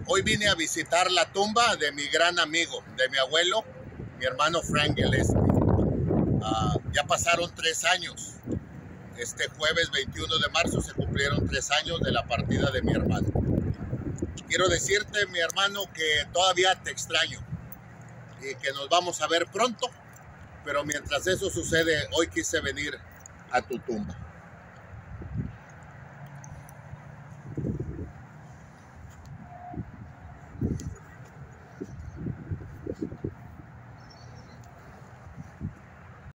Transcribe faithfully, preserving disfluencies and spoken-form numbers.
Hoy vine a visitar la tumba de mi gran amigo, de mi abuelo, mi hermano Frank Gillespie. Uh, ya pasaron tres años. Este jueves veintiuno de marzo se cumplieron tres años de la partida de mi hermano. Quiero decirte, mi hermano, que todavía te extraño y que nos vamos a ver pronto, pero mientras eso sucede, hoy quise venir a tu tumba.